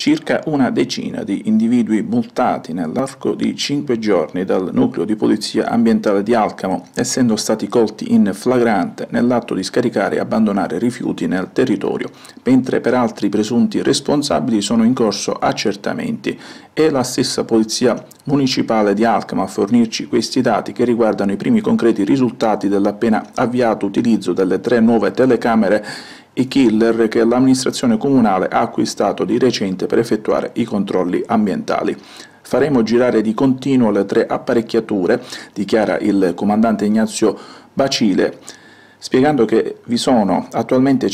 Circa una decina di individui multati nell'arco di 5 giorni dal nucleo di polizia ambientale di Alcamo, essendo stati colti in flagrante nell'atto di scaricare e abbandonare rifiuti nel territorio, mentre per altri presunti responsabili sono in corso accertamenti. È la stessa polizia municipale di Alcamo a fornirci questi dati che riguardano i primi concreti risultati dell'appena avviato utilizzo delle 3 nuove telecamere e killer che l'amministrazione comunale ha acquistato di recente per effettuare i controlli ambientali. Faremo girare di continuo le 3 apparecchiature, dichiara il comandante Ignazio Bacile, spiegando che vi sono attualmente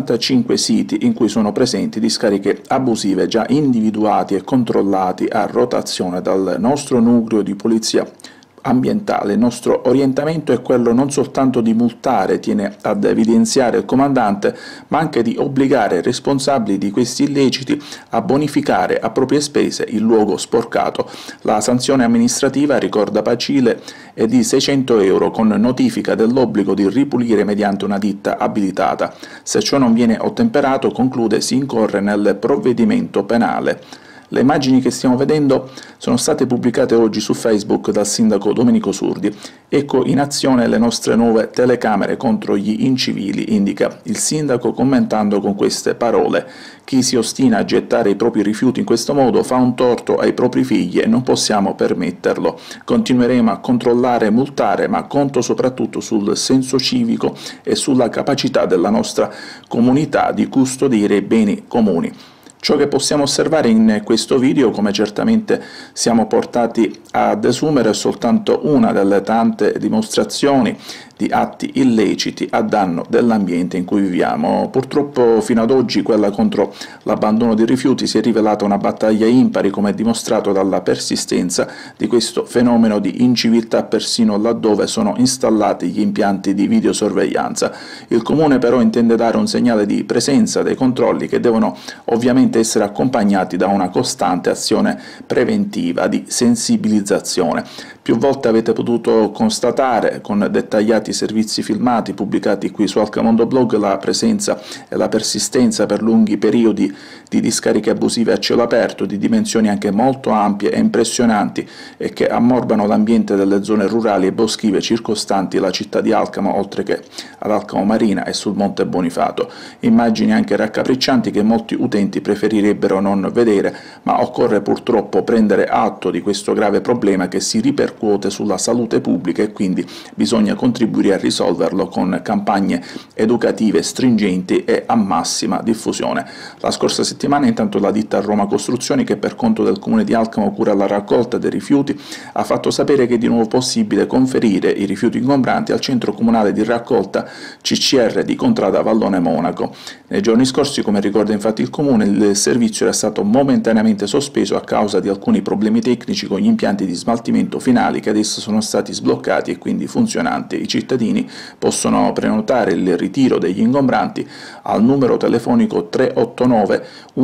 55 siti in cui sono presenti discariche abusive già individuati e controllati a rotazione dal nostro nucleo di polizia ambientale. Il nostro orientamento è quello non soltanto di multare, tiene ad evidenziare il comandante, ma anche di obbligare i responsabili di questi illeciti a bonificare a proprie spese il luogo sporcato. La sanzione amministrativa, ricorda Bacile, è di 600 euro con notifica dell'obbligo di ripulire mediante una ditta abilitata. Se ciò non viene ottemperato, conclude, si incorre nel provvedimento penale. Le immagini che stiamo vedendo sono state pubblicate oggi su Facebook dal sindaco Domenico Surdi. Ecco in azione le nostre nuove telecamere contro gli incivili, indica il sindaco commentando con queste parole. Chi si ostina a gettare i propri rifiuti in questo modo fa un torto ai propri figli e non possiamo permetterlo. Continueremo a controllare e multare, ma conto soprattutto sul senso civico e sulla capacità della nostra comunità di custodire i beni comuni. Ciò che possiamo osservare in questo video, come certamente siamo portati a desumere, è soltanto una delle tante dimostrazioni di atti illeciti a danno dell'ambiente in cui viviamo. Purtroppo fino ad oggi quella contro l'abbandono di rifiuti si è rivelata una battaglia impari, come è dimostrato dalla persistenza di questo fenomeno di inciviltà persino laddove sono installati gli impianti di videosorveglianza. Il Comune però intende dare un segnale di presenza dei controlli che devono ovviamente essere accompagnati da una costante azione preventiva di sensibilizzazione. Più volte avete potuto constatare, con dettagliati servizi filmati pubblicati qui su Alcamondo Blog, la presenza e la persistenza per lunghi periodi di discariche abusive a cielo aperto, di dimensioni anche molto ampie e impressionanti, e che ammorbano l'ambiente delle zone rurali e boschive circostanti la città di Alcamo, oltre che ad Alcamo Marina e sul Monte Bonifato. Immagini anche raccapriccianti che molti utenti preferirebbero non vedere, ma occorre purtroppo prendere atto di questo grave problema che si ripercuote sulla salute pubblica e quindi bisogna contribuire a risolverlo con campagne educative stringenti e a massima diffusione. La scorsa settimana intanto la ditta Roma Costruzioni, che per conto del Comune di Alcamo cura la raccolta dei rifiuti, ha fatto sapere che è di nuovo possibile conferire i rifiuti ingombranti al centro comunale di raccolta CCR di Contrada Vallone Monaco. Nei giorni scorsi, come ricorda infatti il Comune, il servizio era stato momentaneamente sospeso a causa di alcuni problemi tecnici con gli impianti di smaltimento finali che adesso sono stati sbloccati e quindi funzionanti. I cittadini possono prenotare il ritiro degli ingombranti al numero telefonico 389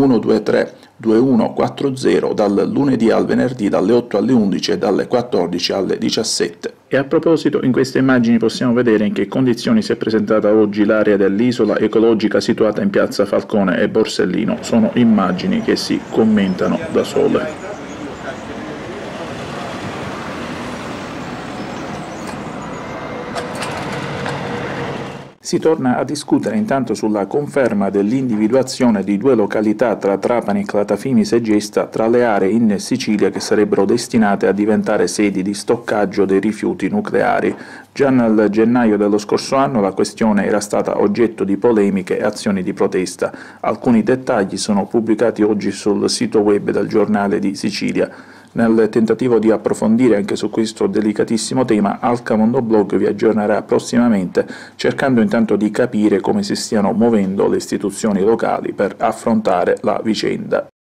123 2140 dal lunedì al venerdì dalle 8 alle 11 e dalle 14 alle 17. E a proposito, in queste immagini possiamo vedere in che condizioni si è presentata oggi l'area dell'isola ecologica situata in piazza Falcone e Borsellino. Sono immagini che si commentano da sole. Si torna a discutere intanto sulla conferma dell'individuazione di 2 località tra Trapani, Clatafimi e Gesta tra le aree in Sicilia che sarebbero destinate a diventare sedi di stoccaggio dei rifiuti nucleari. Già nel gennaio dello scorso anno la questione era stata oggetto di polemiche e azioni di protesta. Alcuni dettagli sono pubblicati oggi sul sito web del Giornale di Sicilia. Nel tentativo di approfondire anche su questo delicatissimo tema, Alcamondo Blog vi aggiornerà prossimamente, cercando intanto di capire come si stiano muovendo le istituzioni locali per affrontare la vicenda.